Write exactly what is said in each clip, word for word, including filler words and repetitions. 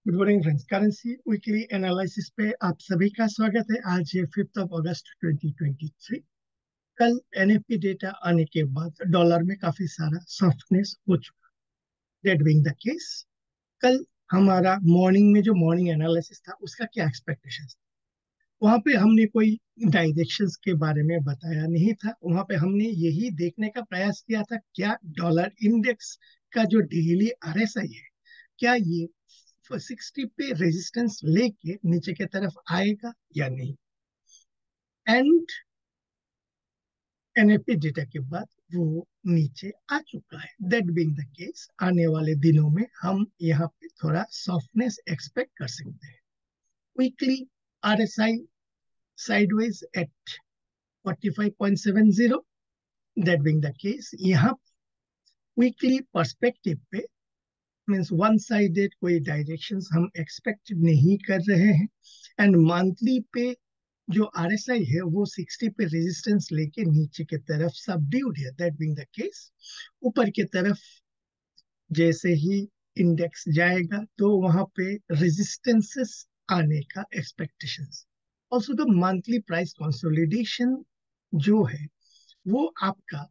Good morning friends. Currency weekly analysis पे आप सभी का स्वागत है। आज है fifth of August twenty twenty three. कल एनएफपी डेटा आने के बाद डॉलर में काफी सारा सॉफ्टनेस हो चुका। दैट बीइंग द केस, कल हमारा मॉर्निंग में जो मॉर्निंग एनालिसिस था उसका क्या एक्सपेक्टेशन था, वहां पे हमने कोई डायरेक्शंस के बारे में बताया नहीं था। वहां पे हमने यही देखने का प्रयास किया था क्या डॉलर इंडेक्स का जो डेली आरएसआई है, क्या ये सिक्सटी पे रेजिस्टेंस लेके नीचे की तरफ आएगा या नहीं। एंड एनएफपी डेटा के बाद वो नीचे आ चुका है। दैट बीइंग द केस, आने वाले दिनों में हम यहाँ पे थोड़ा सॉफ्टनेस एक्सपेक्ट कर सकते हैं। Weekly RSI sideways at forty five point seven zero. That being the case, यहाँ वीकली पर्सपेक्टिव पे मीन्स वन साइडेड कोई डायरेक्शंस हम एक्सपेक्ट नहीं कर रहे हैं। एंड मंथली पे जो आरएसआई है वो सिक्सटी पे रेजिस्टेंस लेके नीचे की तरफ सबड्यूड है। दैट बीइंग द केस, ऊपर की तरफ जैसे ही इंडेक्स जाएगा तो वहां पे रेजिस्टेंसेस आने का expectations. Also the monthly price consolidation जो है वो आपका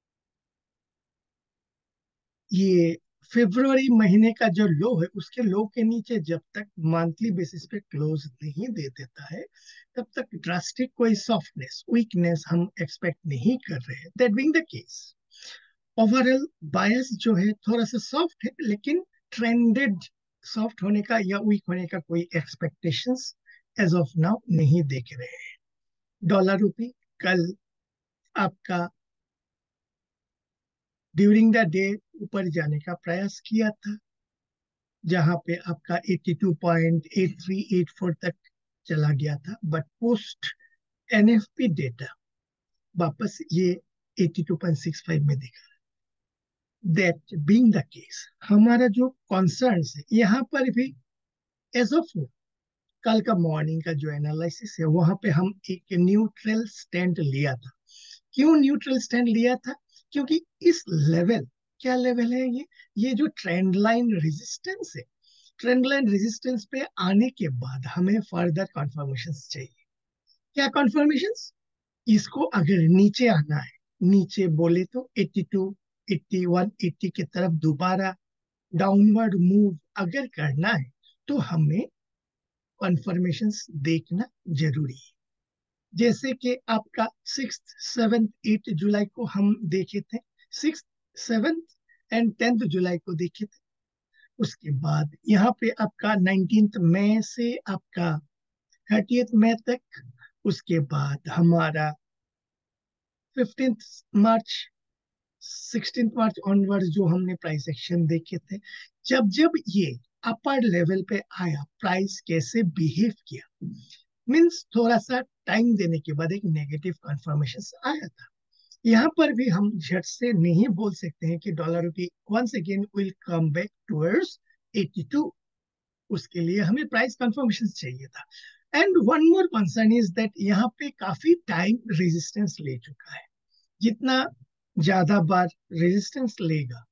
ये फरवरी महीने का जो लो है उसके लो के नीचे जब तक मंथली बेसिस पे क्लोज नहीं दे देता है तब तक ड्रास्टिक कोई सॉफ्टनेस वीकनेस हम एक्सपेक्ट नहीं कर रहे हैं। That being the case, overall bias जो है थोड़ा सा सॉफ्ट है, लेकिन ट्रेंडेड सॉफ्ट होने का या वीक होने का कोई एक्सपेक्टेशंस एज ऑफ नाउ नहीं देख रहे हैं। डॉलर रूपी कल आपका ड्यूरिंग द डे ऊपर जाने का प्रयास किया था, जहां पे आपका eighty two point eight three eight four तक चला गया था। बट पोस्ट एनएफपी डेटा वापस ये eighty two point six five में दिखा। दैट बीइंग द केस, हमारा जो कॉन्सर्न है यहाँ पर भी एज ऑफ कल का मॉर्निंग का जो एनालिसिस है वहां पे हम एक न्यूट्रल स्टैंड लिया था। क्यों न्यूट्रल स्टैंड लिया था? क्योंकि इस लेवल, क्या लेवल है ये ये जो ट्रेंड लाइन रेजिस्टेंस है, ट्रेंड लाइन रेजिस्टेंस पे आने के बाद हमें फर्दर कॉन्फर्मेशन चाहिए। क्या कॉन्फर्मेशन? इसको अगर नीचे आना है, नीचे बोले तो eighty two eighty one eighty की तरफ दोबारा डाउनवर्ड मूव अगर करना है तो हमें कॉन्फर्मेशंस देखना जरूरी है। जैसे कि आपका सिक्स सेवेंथ एट जुलाई को हम देखे थे, six seventh and tenth July को देखे थे। उसके बाद यहाँ पे आपका नाइनटीन्थ मई से आपका थर्टियथ मई तक, उसके बाद हमारा fifteenth March sixteenth March onward जो हमने प्राइस एक्शन देखे थे। जब जब ये अपर लेवल पे आया, प्राइस कैसे बिहेव किया, मीन्स थोड़ा सा टाइम देने के बाद एक नेगेटिव कंफर्मेशन आया था। यहाँ पर भी हम झट से नहीं बोल सकते हैं कि dollar rupee once again will come back towards eighty two. उसके लिए हमें प्राइस कंफर्मेशन चाहिए था। And one more concern is that यहाँ पे काफी टाइम रेजिस्टेंस ले चुका है। जितना ज्यादा बार रेजिस्टेंस लेगा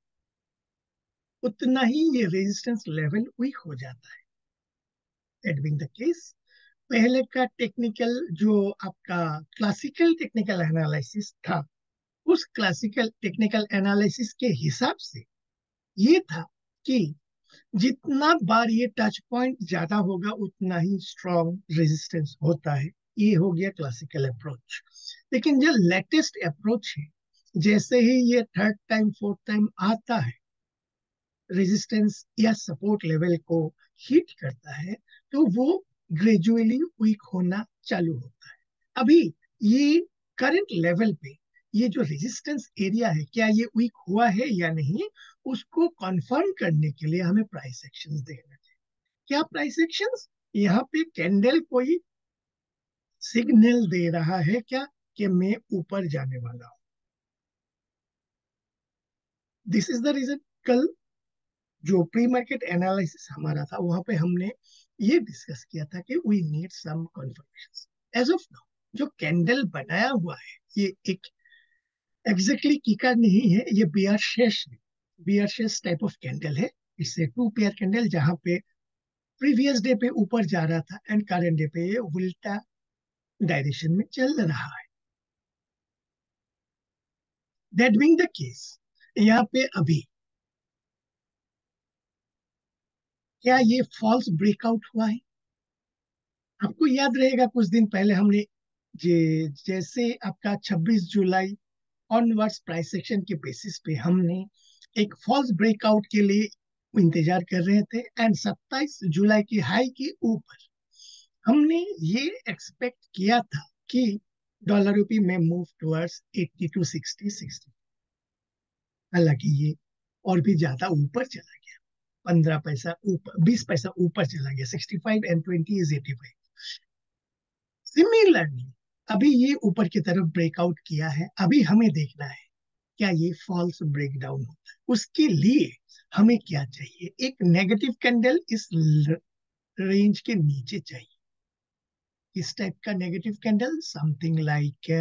उतना ही ये रेजिस्टेंस लेवल वीक हो जाता है। दैट बीइंग द केस, पहले का टेक्निकल जो आपका क्लासिकल टेक्निकल एनालिसिस था, उस क्लासिकल टेक्निकल एनालिसिस के हिसाब से ये था कि जितना बार ये टच पॉइंट ज्यादा होगा उतना ही स्ट्रॉन्ग रेजिस्टेंस होता है। ये हो गया क्लासिकल अप्रोच। लेकिन जो लेटेस्ट अप्रोच है, जैसे ही ये थर्ड टाइम फोर्थ टाइम आता है, रेजिस्टेंस या सपोर्ट लेवल को हिट करता है तो वो ग्रेजुअली वीक होना चालू होता है। अभी ये करंट लेवल पे ये जो रेजिस्टेंस एरिया है, क्या ये वीक हुआ है या नहीं, उसको कंफर्म करने के लिए हमें प्राइस एक्शंस देखना चाहिए। क्या प्राइस एक्शंस? यहाँ पे कैंडल कोई सिग्नल दे रहा है क्या कि मैं ऊपर जाने वाला हूं? दिस इज द रीजन कल जो प्री मार्केट एनालिसिस हमारा था वहां पे हमने ये डिस्कस किया था कि we need some confirmation. As of now जो कैंडल बनाया हुआ है ये एक एग्जैक्टली किका नहीं है, ये बियर शेष है। बियर शेष टाइप ऑफ कैंडल है। इससे टू पेयर कैंडल जहां पे प्रीवियस डे पे ऊपर जा रहा था एंड करंट डे पे ये उल्टा डायरेक्शन में चल रहा है. दैट बीइंग द केस, यहाँ पे अभी क्या ये फॉल्स ब्रेकआउट हुआ है? आपको याद रहेगा कुछ दिन पहले हमने जे जैसे आपका छब्बीस जुलाई ऑनवर्ड्स प्राइस सेक्शन के बेसिस पे हमने एक फॉल्स ब्रेकआउट के लिए इंतजार कर रहे थे एंड सत्ताईस जुलाई की हाई के ऊपर हमने ये एक्सपेक्ट किया था कि डॉलर रुपी में move towards eighty two sixty sixty. हालांकि ये और भी ज्यादा ऊपर चला गया, पंद्रह पैसा ऊपर, बीस पैसा ऊपर चला गया. Sixty five and twenty is eighty five. Similarly अभी ये ऊपर की तरफ ब्रेकआउट किया है. अभी हमें देखना है क्या ये फॉल्स ब्रेकडाउन होता है. उसके लिए हमें क्या चाहिए? एक नेगेटिव कैंडल इस रेंज के नीचे चाहिए. इस टाइप का negative candle, something like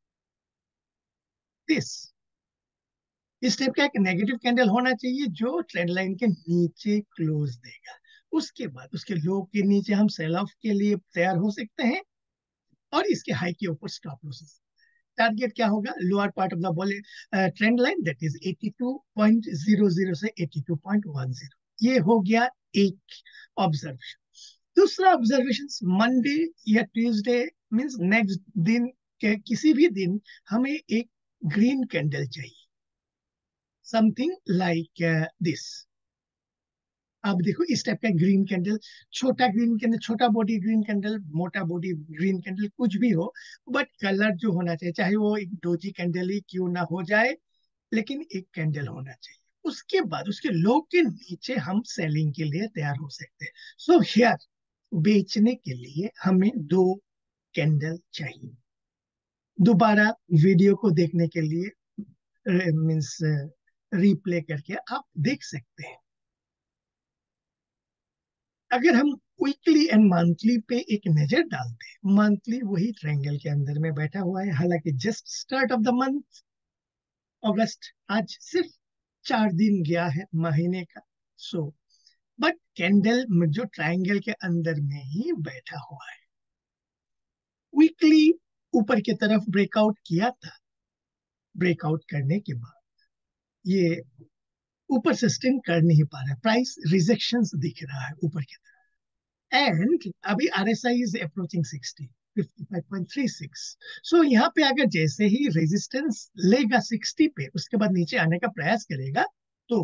this. इस टाइप का एक नेगेटिव कैंडल होना चाहिए जो ट्रेंड लाइन के नीचे क्लोज देगा. उसके बाद उसके लो के नीचे हम सेल ऑफ के लिए तैयार हो सकते हैं और इसके हाई के ऊपर स्टॉप लॉसेस. टारगेट क्या होगा? Lower part of the ball trend line, that is eighty two point zero zero से eighty two point one zero. ये हो गया एक ऑब्जर्वेशन. दूसरा ऑब्जर्वेशन, मंडे या ट्यूसडे मींस नेक्स्ट दिन के किसी भी दिन हमें एक ग्रीन कैंडल चाहिए, समथिंग लाइक दिस. अब देखो इस टाइप का ग्रीन कैंडल, छोटा ग्रीन कैंडल, छोटा बॉडी ग्रीन कैंडल, मोटा बॉडी ग्रीन कैंडल, कुछ भी हो, बट कलर जो होना चाहिए, चाहे वो एक डोजी कैंडल ही क्यों ना हो जाए, लेकिन एक कैंडल होना चाहिए. उसके बाद उसके लो के नीचे हम सेलिंग के लिए तैयार हो सकते हैं. सो हियर बेचने के लिए हमें दो कैंडल चाहिए. दोबारा वीडियो को देखने के लिए मीन्स रिप्ले करके आप देख सकते हैं. अगर हम वीकली एंड मंथली पे एक नजर डालते हैं, मंथली वही ट्रायंगल के अंदर में बैठा हुआ है. हालांकि just start of the month अगस्त, आज सिर्फ चार दिन गया है महीने का. सो बट कैंडल जो ट्रायंगल के अंदर में ही बैठा हुआ है. वीकली ऊपर की तरफ ब्रेकआउट किया था. ब्रेकआउट करने के बाद ये ऊपर सस्टेन कर नहीं पा रहा है. प्राइस रिजेक्शंस दिख रहा है ऊपर की तरफ. एंड अभी RSI is approaching sixty, fifty five point three six. So यहाँ पे अगर जैसे ही रेजिस्टेंस लेगा सिक्सटी पे, उसके बाद नीचे आने का प्रयास करेगा, तो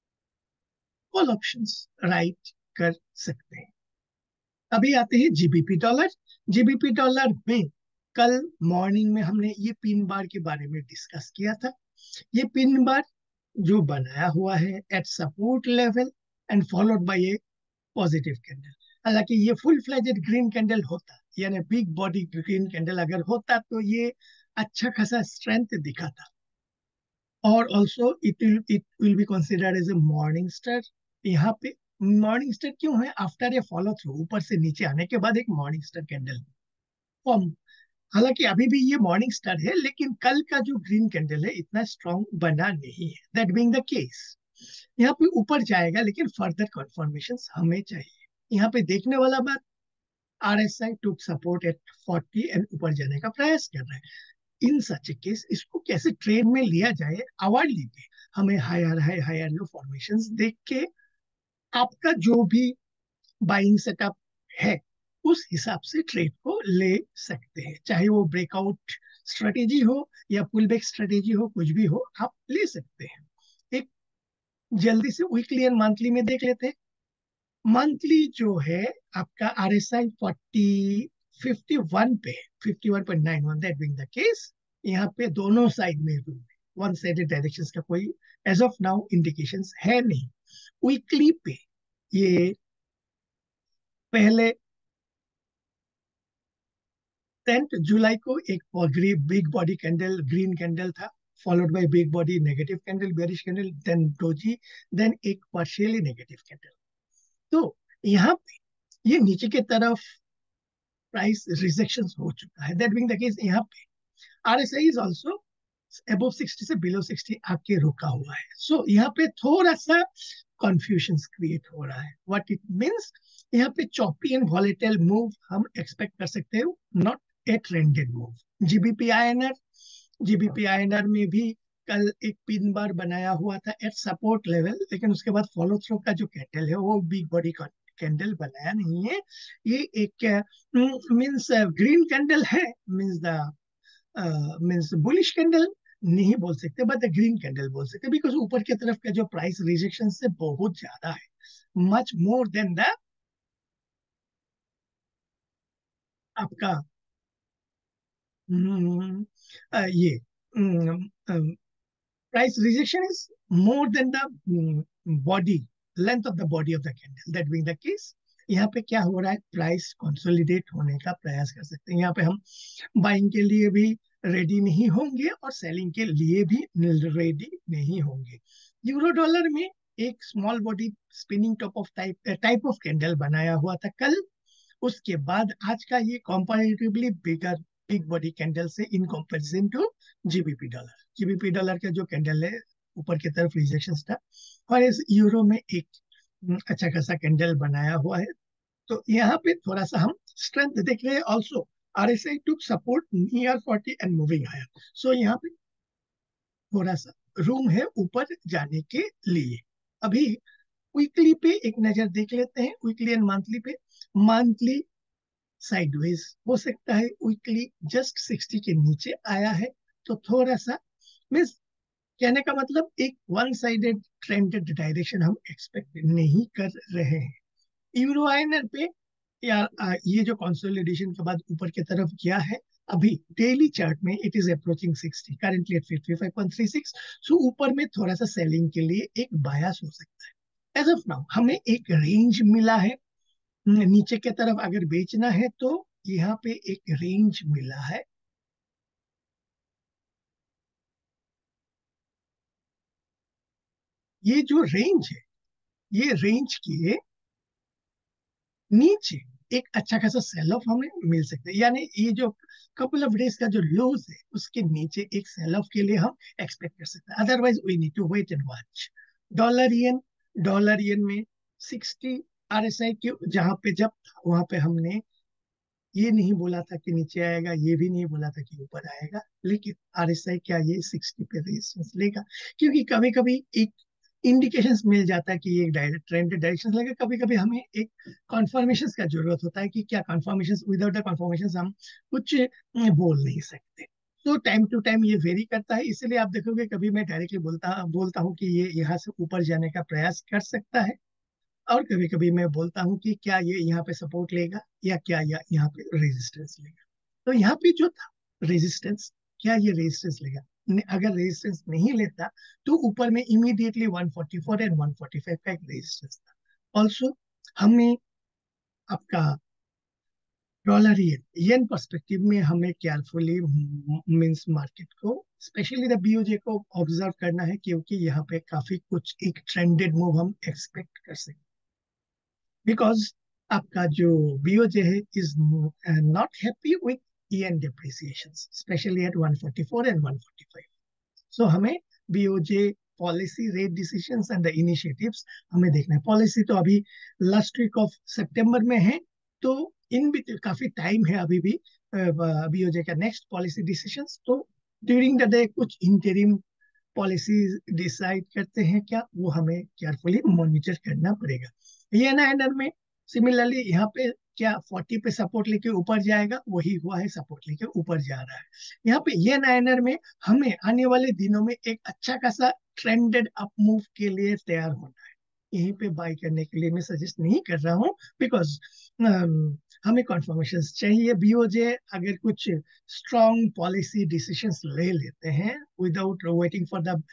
कॉल ऑप्शंस राइट कर सकते हैं. अभी आते हैं जीबीपी डॉलर. जीबीपी डॉलर में कल मॉर्निंग में हमने ये पिन बार के बारे में डिस्कस किया था. ये पिन बार जो बनाया हुआ है at support level and followed by a positive candle. हालांकि ये फुल फ्लेजेड ग्रीन कैंडल होता, यानी बिग बॉडी ग्रीन कैंडल अगर होता, तो ये अच्छा खासा स्ट्रेंथ दिखाता. और also it will it will be considered as a morning star. यहाँ पे मॉर्निंग स्टार क्यों है? आफ्टर ए फॉलो थ्रू, ऊपर से नीचे आने के बाद एक मॉर्निंग स्टार कैंडल फॉर्म. हालांकि अभी भी ये मॉर्निंग स्टार है, लेकिन कल का जो ग्रीन कैंडल है इतना स्ट्रॉन्ग बना नहीं है. दैट बीइंग द केस, यहाँ पे ऊपर जाएगा, लेकिन फर्दर कंफर्मेशन हमें चाहिए. यहाँ पे देखने वाला बात, RSI took support at forty and ऊपर जाने का प्रयास कर रहा है. इन सच केस इसको कैसे ट्रेड में लिया जाए, अवार्डली पे हमें higher high higher low formations देख के आपका जो भी बाइंग सेटअप है उस हिसाब से ट्रेड को ले सकते हैं. चाहे वो ब्रेकआउट स्ट्रेटेजी हो या पुल बैक स्ट्रेटेजी हो, कुछ भी हो आप ले सकते हैं. एक जल्दी से वीकली एंड मंथली में देख लेते हैं. मंथली जो है आपका आरएसआई फोर्टी फिफ्टी वन पे, fifty one point nine one. That being the case, यहाँ पे दोनों साइड में वन साइडेड डायरेक्शंस का कोई एज ऑफ नाउ इंडिकेशंस है नहीं. वीकली पे ये पहले टेंथ जुलाई को एक big body candle green candle था, followed by big body negative candle, bearish candle, then doji, then एक पार्शियली नेगेटिव कैंडल. तो यहाँ पे ये नीचे की तरफ प्राइस रिजेक्शन हो चुका है. दैट बीइंग द केस, यहाँ पे RSI is also above sixty से बिलो सिक्सटी आके रुका हुआ है. सो so, यहाँ पे थोड़ा सा कंफ्यूजन क्रिएट हो रहा है. व्हाट इट मींस, यहाँ पे चॉपी एंड वॉलेटाइल मूव हम एक्सपेक्ट कर सकते हो, not a trended move. GBP INR, GBP INR में भी कल एक पिन बार बनाया हुआ था एट सपोर्ट लेवल, लेकिन उसके बाद फॉलो थ्रू का जो कैंडल है वो बिग बॉडी कैंडल बनाया नहीं है. ये एक मींस ग्रीन कैंडल है, means the means bullish candle नहीं बोल सकते, बट द ग्रीन कैंडल बोल सकते, बिकॉज ऊपर की तरफ का जो प्राइस रिजेक्शन से बहुत ज्यादा है, मच मोर देन द आपका हम्म, अ, ये price rejection is more than the body length of the body of the candle. That being the case, यहाँ पे क्या हो रहा है, प्राइस कंसोलिडेट होने का प्रयास कर सकते हैं. यहाँ पे हम बाइंग के लिए भी रेडी नहीं होंगे और सेलिंग के लिए भी रेडी नहीं होंगे. यूरो डॉलर में एक small body spinning top of type type of candle बनाया हुआ था कल. उसके बाद आज का ये comparatively bigger big body candle से in comparison to GBP dollar. GBP dollar का जो कैंडल है ऊपर की तरफ रिजेक्शन था, और इस यूरो में एक हम्म, अच्छा खासा कैंडल बनाया हुआ है. तो यहाँ पे थोड़ा सा हम स्ट्रेंथ देख रहे हैं. Also RSI took support near forty and moving higher. So यहाँ पे थोड़ा सा रूम है ऊपर जाने के लिए. अभी वीकली पे एक नजर देख लेते हैं, वीकली एंड मंथली पे. मंथली साइडवेज हो सकता है, वीकली जस्ट सिक्सटी के नीचे आया है, तो थोड़ा सा मीन्स कहने का मतलब एक वन साइडेड ट्रेंडेड डायरेक्शन हम एक्सपेक्ट नहीं कर रहे हैं. यूरो आईएनआर पे यार आ, ये जो कंसोलिडेशन के बाद ऊपर की तरफ गया है, अभी डेली चार्ट में it is approaching sixty, currently at fifty five point three six. So ऊपर में थोड़ा सा सेलिंग के लिए एक बायस हो सकता है. एज ऑफ नाउ हमें एक रेंज मिला है, नीचे की तरफ अगर बेचना है तो यहाँ पे एक रेंज मिला है. ये जो रेंज है, ये रेंज के नीचे एक अच्छा खासा सेल ऑफ हमें मिल सकता है. यानी ये जो कपल ऑफ डेज का जो लोज है उसके नीचे एक सेल ऑफ के लिए हम एक्सपेक्ट कर सकते हैं. Otherwise we need to wait and watch. Dollar yen, dollar yen में सिक्सटी आरएसआई के जहां पे जब था वहां पे हमने ये नहीं बोला था कि नीचे आएगा, ये भी नहीं बोला था कि ऊपर आएगा, लेकिन आरएसआई क्या ये सिक्सटी पे रेजिस्टेंस लेगा? क्योंकि कभी कभी एक इंडिकेशंस मिल जाता है कि ये डायरेक्ट ट्रेंड डायरेक्शन लेगा. कभी कभी हमें एक कंफर्मेशन का जरूरत होता है कि क्या कंफर्मेशन, विदाउट द कंफर्मेशन हम कुछ अम, बोल नहीं सकते. तो टाइम टू टाइम ये वेरी करता है, इसलिए आप देखोगे कभी मैं डायरेक्टली बोलता बोलता हूँ कि ये यहाँ से ऊपर जाने का प्रयास कर सकता है, और कभी कभी मैं बोलता हूँ कि क्या ये यहाँ पे सपोर्ट लेगा या क्या या यहाँ पे रेजिस्टेंस लेगा. तो यहाँ पे जो था रेजिस्टेंस, क्या ये रेजिस्टेंस लेगा? ने- अगर रेजिस्टेंस नहीं लेता तो ऊपर में immediately one forty four and one forty five का एक रेजिस्टेंस था. ऑल्सो हमें आपका डॉलर येन येन पर्सपेक्टिव में हमें केयरफुली मींस मार्केट को, स्पेशली द बीओजे को ऑब्जर्व करना है, क्योंकि यहाँ पे काफी कुछ एक ट्रेंडेड मूव हम एक्सपेक्ट कर सकते हैं. बिकॉज आपका जो बीओजे है is not happy with yen depreciation, specially at one forty four and one forty five. So हमें BOJ policy rate decisions and the initiatives हमें देखना है. पॉलिसी तो अभी लास्ट वीक ऑफ सितंबर में है, तो इन भी काफी टाइम है अभी भी बीओजे का नेक्स्ट पॉलिसी डिसीजंस. तो ड्यूरिंग द डे कुछ इंटरिम पॉलिसी डिसाइड करते हैं क्या, वो हमें केयरफुली मॉनिटर करना पड़ेगा. ये ना एनर में सिमिलरली यहाँ पे क्या फोर्टी पे सपोर्ट लेके ऊपर जाएगा, वही हुआ है, सपोर्ट लेके ऊपर जा रहा है. यहाँ पे ये नाइनर में हमें आने वाले दिनों में एक अच्छा खासा ट्रेंडेड अप मूव के लिए तैयार होना है. यहीं पे बाय करने के लिए मैं सजेस्ट नहीं कर रहा हूँ, बिकॉज हमें कंफर्मेशन चाहिए. बीओजे अगर कुछ स्ट्रॉन्ग पॉलिसी डिसीजंस ले लेते हैं without waiting for the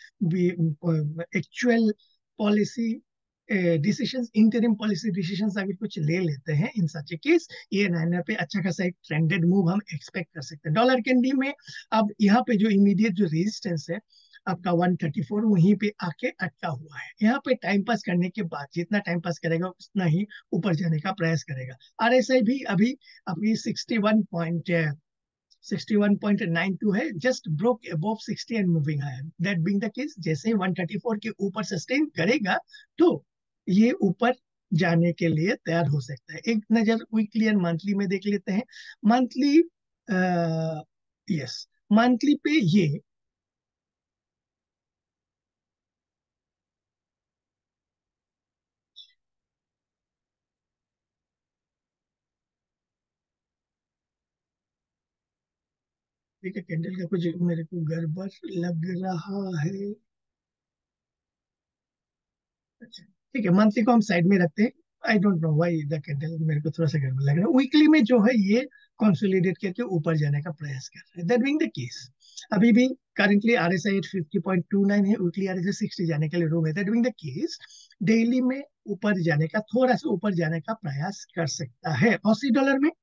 actual policy decisions, interim policy decisions अगर कुछ ले लेते हैं, इन सच ए केस ये नाइनर पे अच्छा खासा एक ट्रेंडेड मूव हम एक्सपेक्ट कर सकते हैं. डॉलर कैंडी में अब यहाँ पे जो इमीडिएट जो रेजिस्टेंस है आपका वन थर्टी फोर वहीं पे आके अटका हुआ है. यहाँ पे टाइम पास करने के बाद जितना टाइम पास करेगा उतना ही ऊपर जाने का प्रयास करेगा. आरएसआई भी अभी अभी sixty one point sixty one point nine two है, just broke above sixty and moving higher. That being the case, जैसे वन थर्टी फोर के ऊपर सस्टेन करेगा तो ये ऊपर जाने के लिए तैयार हो सकता है। एक नजर वीकली एंड मंथली में देख लेते हैं। मंथली, यस, मंथली पे ये ठीक है, कैंडल का कुछ मेरे को गड़बड़ लग रहा है। अच्छा, ठीक है, मंथली को हम साइड में रखते हैं। I don't know why the candle, मेरे को थोड़ा सा गड़बड़ लग रहा है। वीकली में जो है ये कंसोलिडेट करके ऊपर जाने का प्रयास कर रहा है, दैट बीइंग द केस। अभी भी currently RSI at fifty point two nine है, वीकली आरएसआई सिक्सटी जाने के लिए रूम है, that being the case. Daily में ऊपर जाने का, थोड़ा सा ऊपर जाने का प्रयास कर सकता है। ऑसी डॉलर में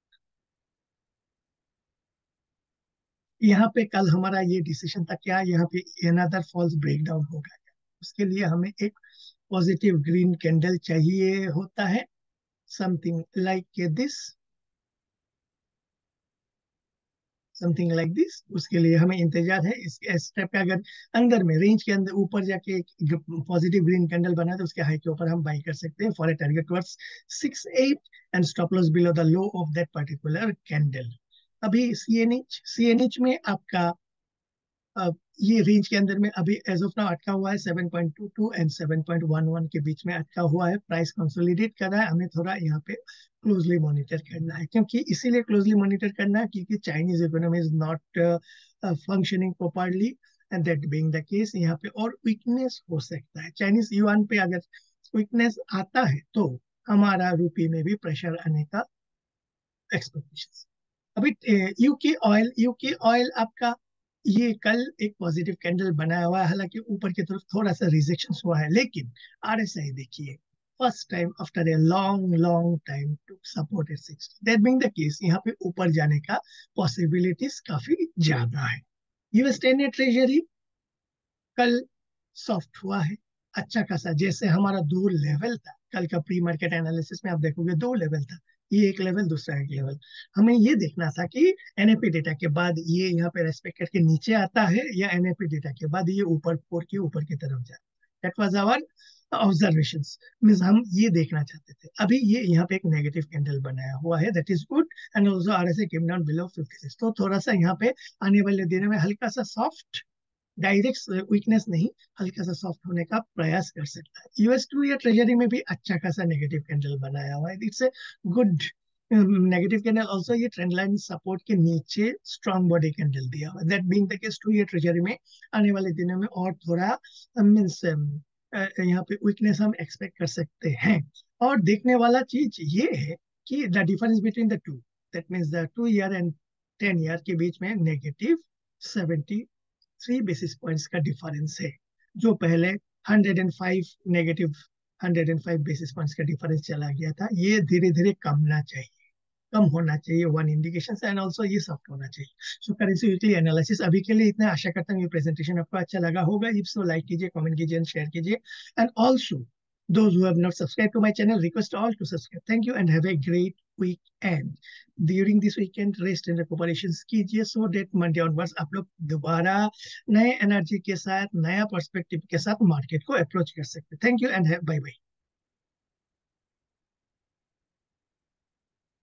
यहाँ पे कल हमारा ये डिसीजन था क्या, यहाँ पे अनदर फॉल्स ब्रेकडाउन होगा क्या? उसके लिए हमें एक पॉजिटिव ग्रीन कैंडल चाहिए होता है, something like this, something like this. उसके लिए हमें इंतजार है। इस स्टेप पे अगर अंदर में रेंज के अंदर ऊपर जाके एक पॉजिटिव ग्रीन कैंडल बना तो उसके हाई के ऊपर हम बाई कर सकते हैं for a target towards six eight and stop loss below the low of that particular candle. अभी सीएनएच सीएनएच में आपका अब ये रेंज के अंदर में अभी एज ऑफ नाउ अटका हुआ है, seven point two two and seven point one one के बीच में अटका हुआ है। प्राइस कंसोलिडेट कर रहा है, हमें थोड़ा यहाँ पे क्लोजली मॉनिटर करना है। क्योंकि इसीलिए क्लोजली मॉनिटर करना है क्योंकि Chinese economy is not functioning properly, and that being the case यहाँ पे और वीकनेस हो सकता है। चाइनीज युआन पे अगर वीकनेस आता है तो हमारा रुपये में भी प्रेशर आने का एक्सपेक्टेशन। अभी यूके ऑयल, यूके ऑयल आपका ये कल एक पॉजिटिव कैंडल बनाया हुआ है, हालांकि ऊपर की तरफ थोड़ा सा रिजेक्शन हुआ है, लेकिन आरएसआई देखिए first time after a long long time to support at sixty, that being the case यहाँ पे ऊपर जाने का पॉसिबिलिटीज काफी ज्यादा है। यूएस टेन ए ट्रेजरी कल सॉफ्ट हुआ है अच्छा खासा। जैसे हमारा दो लेवल था कल का प्री मार्केट एनालिसिस में, आप देखोगे दो लेवल था, ये एक लेवल दूसरा एक लेवल। हमें ये देखना था कि एनएपी डेटा के बाद ये यहाँ पे रेस्पेक्ट करके नीचे आता है या एनएपी डेटा के बाद ये ऊपर फोर के ऊपर की तरफ जाए। That was our observation, means हम ये देखना चाहते थे। अभी ये यहाँ पे एक नेगेटिव कैंडल बनाया हुआ है, that is good, and also RSI came down below fifty six, तो थोड़ा सा यहाँ पे आने वाले दिनों में हल्का सा सॉफ्ट, डायरेक्ट वीकनेस नहीं, हल्का सा सॉफ्ट होने का प्रयास कर सकता है। यूएस टू या ट्रेजरी में भी अच्छा खासा नेगेटिव कैंडल बनाया हुआ है, it's a good negative candle. Also ये ट्रेंड लाइन सपोर्ट के नीचे स्ट्रॉन्ग बॉडी कैंडल दिया हुआ है, that being the case two या ट्रेजरी में आने वाले दिनों में और थोड़ा मीन्स यहाँ पे वीकनेस हम एक्सपेक्ट कर सकते हैं। और देखने वाला चीज ये है कि the difference between the two, that means the two year and ten year के बीच में negative seventy three basis points का डिफरेंस है। जो पहले hundred and five negative hundred and five basis points का डिफरेंस चला गया था, ये धीरे धीरे कमना चाहिए, कम होना चाहिए वन इंडिकेशन, एंड ऑल्सो ये सॉफ्ट होना चाहिए। सो करेंसी वीकली एनालिसिस अभी के लिए इतना। आशा करता हूँ ये प्रेजेंटेशन आपको अच्छा लगा होगा। इफ सो लाइक कीजिए, कमेंट कीजिए एंड शेयर कीजिए, and also those who have not subscribed to my channel, request all to subscribe. Thank you and have a great weekend. During this weekend rest and recuperations कीजिए, so that Monday onwards आप लोग दोबारा नए energy के साथ, नया perspective के साथ मार्केट को अप्रोच कर सकते हैं। Thank you and bye bye.